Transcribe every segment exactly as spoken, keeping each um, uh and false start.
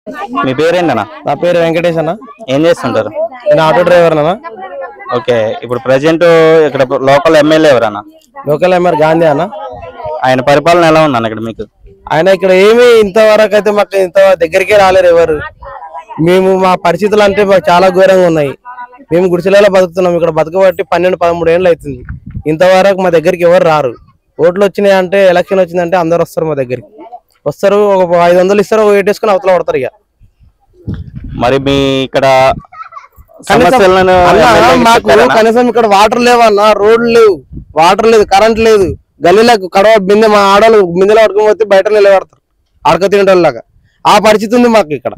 మీ పేరేంటన్నా? నా పేరు వెంకటేష్ అన్న. ఏం చేస్తుంటారు? నేను ఆటో డ్రైవర్ అన్న. ఓకే, ఇప్పుడు ప్రెసెంట్ ఇక్కడ లోకల్ ఎమ్మెల్యే ఎవరన్నా? లోకల్ ఎమ్మెల్యే గాంధీ అన్న. ఆయన పరిపాలన ఎలా ఉందన్న ఇక్కడ మీకు? ఆయన ఇక్కడ ఏమి ఇంతవరకు అయితే మాకు ఇంత దగ్గరికే రాలేరు ఎవరు. మేము మా పరిస్థితులు అంటే మాకు చాలా ఘోరంగా ఉన్నాయి. మేము గుడిసెలలో బతుకుతున్నాం. ఇక్కడ బతకబట్టి పన్నెండు పదమూడు ఏళ్ళు అవుతుంది. ఇంతవరకు మా దగ్గరికి ఎవరు రారు. ఓట్లు వచ్చినాయి అంటే ఎలక్షన్ వచ్చిందంటే అందరు వస్తారు మా దగ్గరికి. వస్తారు, ఒక ఐదు వందలు ఇస్తారు, ఒక వేసుకుని అవతల పడతారు. ఇక మరి మీ ఇక్కడ మాకు కనీసం ఇక్కడ వాటర్ లేవన్నా, రోడ్లు లేవు, వాటర్ లేదు, కరెంట్ లేదు. గల్లీలకు కడవ బిందె మా ఆడవాళ్ళు బిందెలో పడుకోకపోతే బయట నిలబడతారు అడక తినటోళ్ళగా. ఆ పరిస్థితి ఉంది మాకు ఇక్కడ.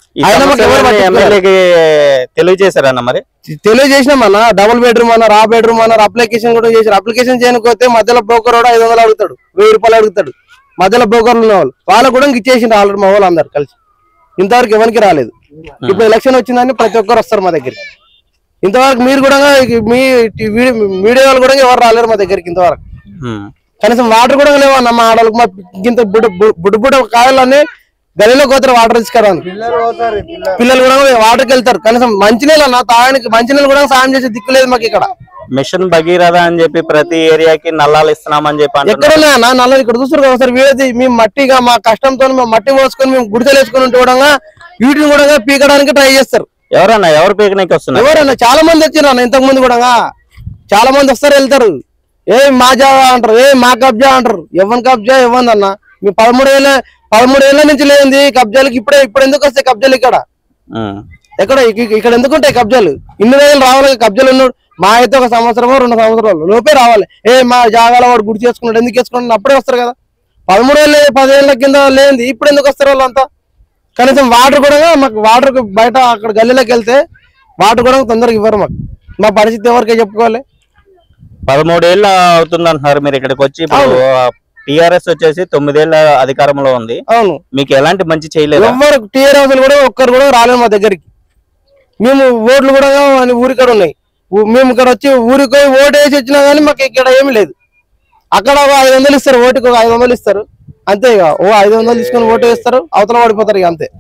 తెలియజేశారన్న? మరి తెలియజేసినామన్నా. డబుల్ బెడ్రూమ్ అన్నారు, ఆ బెడ్రూమ్ అన్నారు, అప్లికేషన్ కూడా చేశారు. అప్లికేషన్ చేయకపోతే మధ్యలో బ్రోకర్ కూడా ఐదు వందలు అడుగుతాడు, వెయ్యి రూపాయలు అడుగుతాడు. మధ్యలో బ్రోకర్లు ఉన్న వాళ్ళు వాళ్ళు కూడా ఇచ్చేసిండ్రు ఆల్రెడీ మా వాళ్ళు అందరు కలిసి. ఇంతవరకు ఎవరికి రాలేదు. ఇప్పుడు ఎలక్షన్ వచ్చిందని ప్రతి ఒక్కరు వస్తారు మా దగ్గరికి. ఇంతవరకు మీరు కూడా మీ మీడియా వాళ్ళు కూడా ఎవరు రాలేరు మా దగ్గరికి ఇంతవరకు. కనీసం వాటర్ కూడా లేవన్నా మా ఆడవాళ్ళకి. మా ఇంత బుడ్డ బుడ్డ బుడ్డ కాయలన్నీ గదిలోకి పోతారు వాటర్ తీసుకురానికి. పిల్లలు కూడా వాటర్కి వెళ్తారు. కనీసం మంచినీళ్ళు అన్న తాగడానికి మంచినీళ్ళు కూడా సాయం చేసే దిక్కు లేదు మాకు ఇక్కడ. మిషన్ భగీరథ అని చెప్పి ప్రతి ఏరియాకి నల్లాలు ఇస్తున్నామని చెప్పి ఎక్కడన్నా నల్లాలు ఇక్కడ చూస్తారు కదా సార్. వీడది మేము మట్టిగా మా కష్టంతో మేము మట్టి పోసుకొని మేము గుడిసెలు వేసుకొని ఉంటే కూడా వీటిని కూడా పీకడానికి ట్రై చేస్తారు. ఎవరన్నా ఎవరు పీకడానికి వస్తున్నారు? ఎవరన్నా చాలా మంది వచ్చారు అన్న. ఇంతకు ముందు కూడా చాలా మంది వస్తారు, వెళ్తారు. ఏ మా జాగా అంటారు, ఏ మా కబ్జా అంటారు. ఎవరి కబ్జా ఇవ్వండి అన్న. మీ పదమూడు ఏళ్ళ పదమూడు ఏళ్ళ నుంచి లేని కబ్జాలకి ఇప్పుడే ఇప్పుడు ఎందుకు వస్తాయి కబ్జాలు? ఇక్కడ ఎక్కడ ఇక్కడ ఎందుకు ఉంటాయి కబ్జాలు? ఇన్ని రోజులు రావాలి కబ్జాలు ఉన్నాడు. మా అయితే ఒక సంవత్సరమో రెండు సంవత్సరాలు లోపే రావాలి. ఏ మా జాగాలో వాడు గుడి చేసుకున్నాడు ఎందుకు చేసుకున్నాడు అప్పుడే వస్తారు కదా. పదమూడు ఏళ్ళు పదిహేళ్ళ కింద లేనిది ఇప్పుడు ఎందుకు వస్తారు వాళ్ళంతా? కనీసం వాటర్ కూడా మాకు వాటర్ బయట అక్కడ గల్లీలోకి వెళ్తే వాటర్ కూడా తొందరగా ఇవ్వరు మాకు. మా పరిస్థితి ఎవరికే చెప్పుకోవాలి. పదమూడేళ్ళు అవుతుంది అంటున్నారు మీరు ఇక్కడికి వచ్చి. టిఆర్ఎస్ వచ్చేసి తొమ్మిదేళ్ల అధికారంలో ఉంది. అవును, మీకు ఎలాంటి మంచి చేయలేదు. ఎవరు టిఆర్ఎస్ కూడా ఒక్కరు కూడా రాలేదు మా దగ్గరికి. మేము ఓట్లు కూడా ఊరికాడ ఉన్నాయి. మేము ఇక్కడ వచ్చి ఊరికి ఓటు వేసి వచ్చినా కానీ మాకు ఇక్కడ ఏమి లేదు. అక్కడ ఒక ఐదు వందలు ఇస్తారు, ఓటుకి ఒక ఐదు వందలు ఇస్తారు అంతే. ఇక ఓ ఐదు వందలు తీసుకొని ఓటు వేస్తారు, అవతల పడిపోతారు ఇక అంతే.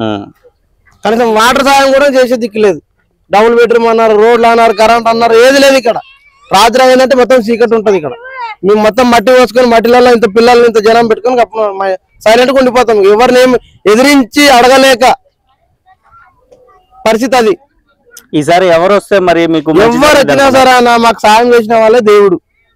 కనీసం వాటర్ సాయం కూడా చేసే దిక్కు లేదు. డబుల్ బెడ్రూమ్ అన్నారు, రోడ్లు అన్నారు, కరెంట్ అన్నారు, ఏది లేదు ఇక్కడ. రాత్రి అయిందంటే మొత్తం చీకటి ఉంటుంది ఇక్కడ. మేము మొత్తం మట్టి పోసుకొని మట్టిలలో ఇంత పిల్లల్ని ఇంత జనం పెట్టుకొని సైలెంట్గా ఉండిపోతాం. ఎవరిని ఏమి ఎదిరించి అడగలేక పరిస్థితి అది. ఈసారి ఎవరు వస్తే మరి మీకు ఎవరు వచ్చినా సరే అన్న మాకు సాయం చేసిన వాళ్ళే దేవుడు.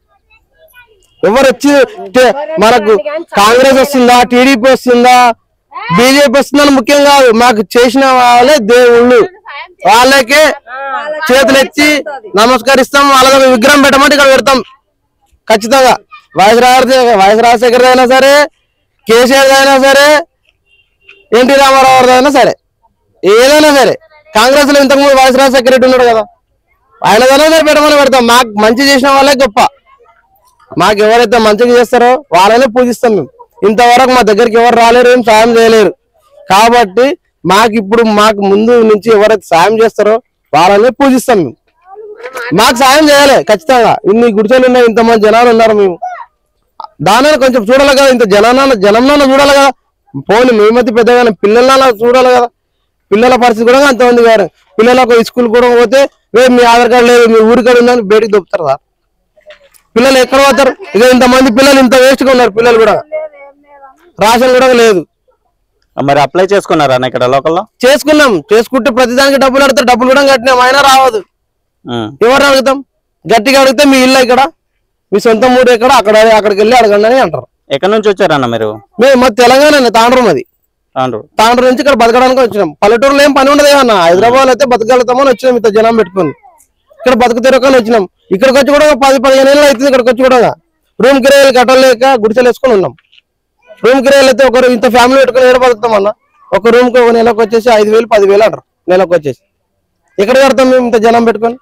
ఎవరు వచ్చి మనకు కాంగ్రెస్ వస్తుందా, టీడీపీ వస్తుందా, బీజేపీ వస్తుందని ముఖ్యం కాదు. మాకు చేసిన వాళ్ళే దేవుళ్ళు. వాళ్ళకే చేతులు ఎత్తి నమస్కరిస్తాం. వాళ్ళ విగ్రహం పెట్టమంటే ఇక్కడ పెడతాం ఖచ్చితంగా. వైఎస్ రాజశేఖర్ వైఎస్ రాజశేఖర్ అయినా సరే, కేసీఆర్ అయినా సరే, ఎన్టీ రామారావు అయినా సరే, ఏదైనా సరే. కాంగ్రెస్ లో ఇంతకుముందు వైఎస్ రాజశేఖర రెడ్డి ఉన్నాడు కదా, ఆయనదైనా సరే పెట్టమని పెడతాం. మాకు మంచి చేసిన వాళ్ళే గొప్ప. మాకు ఎవరైతే మంచిగా చేస్తారో వాళ్ళనే పూజిస్తాం మేము. ఇంతవరకు మా దగ్గరికి ఎవరు రాలేరు, ఏం సాయం చేయలేరు. కాబట్టి మాకు ఇప్పుడు మాకు ముందు నుంచి ఎవరైతే సాయం చేస్తారో వాళ్ళనే పూజిస్తాం మేము. మాకు సాయం చేయాలి ఖచ్చితంగా. ఇన్ని గుడిసెలు ఉన్నాయి, ఇంతమంది జనాలు ఉన్నారు. మేము దానిని కొంచెం చూడాలి కదా. ఇంత జనాన్న జనంలో చూడాలి కదా. పోనీ మేమైతే పెద్దగా పిల్లల చూడాలి కదా. పిల్లల పరిస్థితి కూడా అంతమంది గారు. పిల్లలకు స్కూల్ కూడా పోతే మీ ఆధార్ కార్డు లేదు, మీ ఊరి కాడ ఉందని బయటికి దొప్పుతారు కదా. పిల్లలు ఎక్కడ పోతారు? ఇక ఇంతమంది పిల్లలు ఇంత వేస్ట్గా ఉన్నారు. పిల్లలు కూడా రేషన్ కూడా లేదు. మరి అప్లై చేసుకున్నారా ఇక్కడ లోకల్లో? చేసుకున్నాం. చేసుకుంటే ప్రతిదానికి డబ్బులు అడుగుతారు. డబ్బులు కూడా కట్టినాం, అయినా రావద్దు. ఎవరిని అడుగుతాం? గట్టిగా అడిగితే మీ ఇల్లు ఇక్కడ, మీ సొంత ఊరు ఎక్కడ, అక్కడ అక్కడికి వెళ్ళి అడగండి అని అంటారు. ఎక్కడి నుంచి వచ్చారన్న మీరు? మేము మా తెలంగాణ తాండ్రు. మాది తాండ్రు నుంచి ఇక్కడ బతకడానికి వచ్చినాం. పల్లెటూరులో ఏం పని ఉండదు అన్న. హైదరాబాద్ అయితే బతకగలుగుతామని వచ్చినాం. ఇంత జనం పెట్టుకుని ఇక్కడ బతుకు తిరగని వచ్చినాం. ఇక్కడికి వచ్చి కూడా పది పదిహేను ఏళ్ళు అవుతుంది. ఇక్కడికి వచ్చి కూడా రూమ్ కిరాయిలు కట్టలేక గుడిసెలు వేసుకొని ఉన్నాం. రూమ్ కిరాయిలు అయితే ఒకరు ఇంత ఫ్యామిలీ పెట్టుకుని ఏడ బతుకుతాం అన్న. ఒక రూమ్ కి ఒక నెలకు వచ్చేసి ఐదు వేలు పదివేలు అంటారు నెలకు వచ్చేసి. ఎక్కడ కడతాం మేము ఇంత జనం పెట్టుకొని?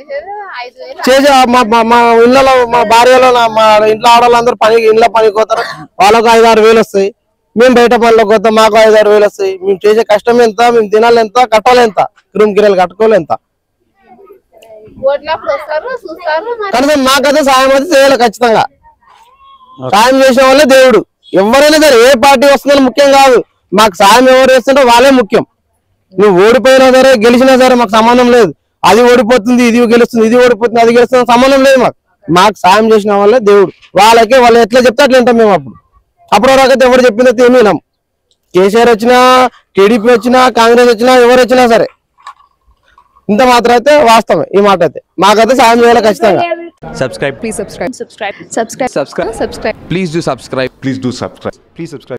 చేసి మా ఇళ్ళలో మా భార్యలో మా ఇంట్లో ఆడవాళ్ళందరూ పని ఇంట్లో పనికి పోతారు. వాళ్ళకు ఐదు ఆరు వేలు వస్తాయి. మేము బయట పనిలోకి పోతాం, మాకు ఐదు ఆరు వేలు వస్తాయి. మేము చేసే కష్టం ఎంత, మేము తినాలి ఎంత, కట్టాలి ఎంత, రూమ్ కిరాయిలు కట్టుకోవాలి ఎంత. కనీసం మాకైతే సాయం అయితే చేయాలి ఖచ్చితంగా. సాయం చేసే వాళ్ళే దేవుడు. ఎవరైనా సరే ఏ పార్టీ వస్తుందని ముఖ్యం కాదు. మాకు సాయం ఎవరు చేస్తుంటే వాళ్ళే ముఖ్యం. నువ్వు ఓడిపోయినా సరే గెలిచినా సరే మాకు సంబంధం లేదు. అది ఓడిపోతుంది ఇది గెలుస్తుంది, ఇది ఓడిపోతుంది అది గెలుస్తుంది, సంబంధం లేదు మాకు. మాకు సాయం చేసిన వాళ్ళే దేవుడు. వాళ్ళకే వాళ్ళు ఎట్లా చెప్తే అట్లా వింటాం మేము. అప్పుడు అప్పుడు వరకైతే ఎవరు చెప్పిందైతే ఏమీ వినాం. కేసీఆర్ వచ్చినా, టీడీపీ వచ్చినా, కాంగ్రెస్ వచ్చినా, ఎవరు వచ్చినా సరే ఇంత మాత్రం అయితే వాస్తవమే. ఈ మాట అయితే మాకైతే సాయం చేయాలి ఖచ్చితంగా. Subscribe. Please subscribe. Subscribe. Subscribe. Subscribe. Subscribe. Please do subscribe. Please do subscribe. Please subscribe.